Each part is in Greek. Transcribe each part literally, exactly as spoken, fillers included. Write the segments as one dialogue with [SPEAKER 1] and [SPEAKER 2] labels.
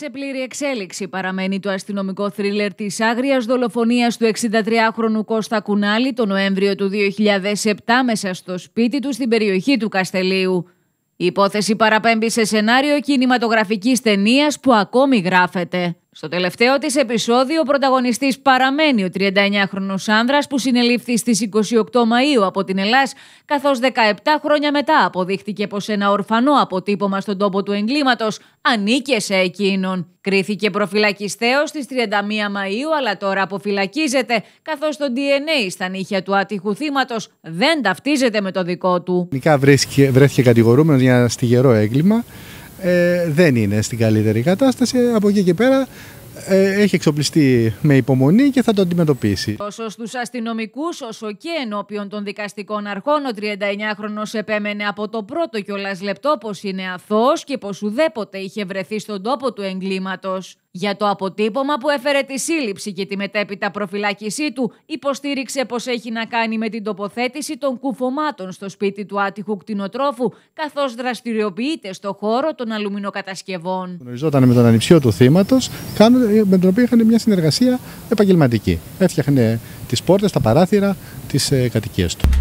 [SPEAKER 1] Σε πλήρη εξέλιξη παραμένει το αστυνομικό θρίλερ της άγριας δολοφονίας του εξηντατριάχρονου Κώστα Κουνάλη το Νοέμβριο του δύο χιλιάδες επτά μέσα στο σπίτι του στην περιοχή του Καστελείου. Η υπόθεση παραπέμπει σε σενάριο κινηματογραφικής ταινίας που ακόμη γράφεται. Στο τελευταίο της επεισόδιο, ο πρωταγωνιστής παραμένει ο τριανταεννιάχρονος άνδρας που συνελήφθη στις είκοσι οκτώ Μαΐου από την Ελλάς, καθώς δεκαεπτά χρόνια μετά αποδείχτηκε πως ένα ορφανό αποτύπωμα στον τόπο του εγκλήματος ανήκε σε εκείνον. Κρίθηκε προφυλακιστέος στις τριάντα μία Μαΐου, αλλά τώρα αποφυλακίζεται, καθώς το ντι εν έι στα νύχια του άτυχου θύματος δεν ταυτίζεται με το δικό του.
[SPEAKER 2] Γενικά βρέθηκε, βρέθηκε κατηγορούμενος για ένα στιγερό έγκλημα. Ε, δεν είναι στην καλύτερη κατάσταση. Από εκεί και πέρα ε, έχει εξοπλιστεί με υπομονή και θα το αντιμετωπίσει.
[SPEAKER 1] Τόσο στους αστυνομικούς όσο και ενώπιον των δικαστικών αρχών, ο τριανταεννιάχρονος επέμενε από το πρώτο κιόλας λεπτό πως είναι αθώος και πως ουδέποτε είχε βρεθεί στον τόπο του εγκλήματος. Για το αποτύπωμα που έφερε τη σύλληψη και τη μετέπειτα προφυλάκησή του, υποστήριξε πως έχει να κάνει με την τοποθέτηση των κουφωμάτων στο σπίτι του άτυχου κτηνοτρόφου, καθώς δραστηριοποιείται στο χώρο των αλουμινοκατασκευών.
[SPEAKER 2] Γνωριζόταν με τον ανιψιό του θύματος, με τον οποίο είχαν μια συνεργασία επαγγελματική. Έφτιαχνε τις πόρτες, τα παράθυρα της ε, κατοικίας του.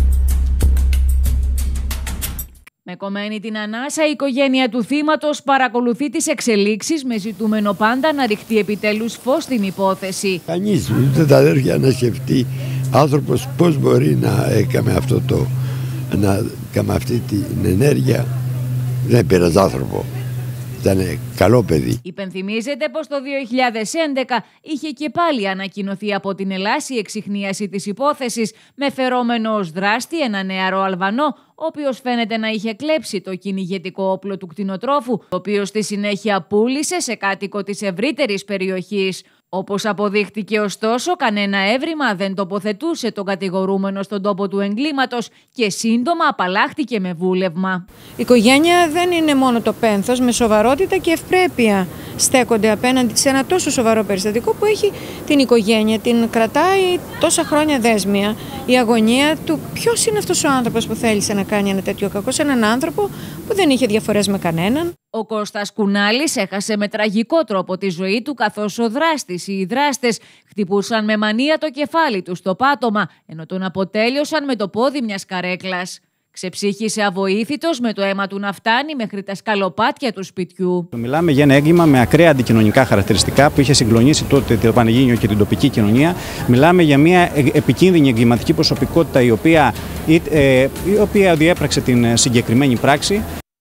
[SPEAKER 1] Με κομμένη την ανάσα, η οικογένεια του θύματος παρακολουθεί τις εξελίξεις με ζητούμενο πάντα να ριχτεί επιτέλους φως στην υπόθεση.
[SPEAKER 3] Κανείς, ούτε τα αδέρφια να σκεφτεί άνθρωπος πώς μπορεί να έκαμε αυτό το, να έκαμε αυτή την ενέργεια. Δεν πήραζε άνθρωπο. Ήταν καλό παιδί.
[SPEAKER 1] Υπενθυμίζεται πως το δύο χιλιάδες έντεκα είχε και πάλι ανακοινωθεί από την Ελλάς η εξιχνίαση της υπόθεσης με φερόμενο ως δράστη ένα νεαρό Αλβανό, ο οποίος φαίνεται να είχε κλέψει το κυνηγετικό όπλο του κτηνοτρόφου, το οποίο στη συνέχεια πούλησε σε κάτοικο της ευρύτερης περιοχής. Όπως αποδείχτηκε ωστόσο, κανένα έβριμα δεν τοποθετούσε τον κατηγορούμενο στον τόπο του εγκλήματος και σύντομα απαλλάχτηκε με βούλευμα.
[SPEAKER 4] Η οικογένεια δεν είναι μόνο το πένθος, με σοβαρότητα και ευπρέπεια στέκονται απέναντι σε ένα τόσο σοβαρό περιστατικό που έχει την οικογένεια, την κρατάει τόσα χρόνια δέσμια. Η αγωνία του ποιος είναι αυτός ο άνθρωπος που θέλησε να κάνει ένα τέτοιο κακό σε έναν άνθρωπο που δεν είχε διαφορές με κανέναν.
[SPEAKER 1] Ο Κώστας Κουνάλης έχασε με τραγικό τρόπο τη ζωή του, καθώς ο δράστης ή οι δράστες χτυπούσαν με μανία το κεφάλι του στο πάτωμα, ενώ τον αποτέλειωσαν με το πόδι μιας καρέκλας. Ξεψύχησε αβοήθητος με το αίμα του να φτάνει μέχρι τα σκαλοπάτια του σπιτιού.
[SPEAKER 5] Μιλάμε για ένα έγκλημα με ακραία αντικοινωνικά χαρακτηριστικά που είχε συγκλονίσει τότε το Πανελλήνιο και την τοπική κοινωνία. Μιλάμε για μια επικίνδυνη εγκληματική προσωπικότητα η οποία, η οποία διέπραξε την συγκεκριμένη πράξη.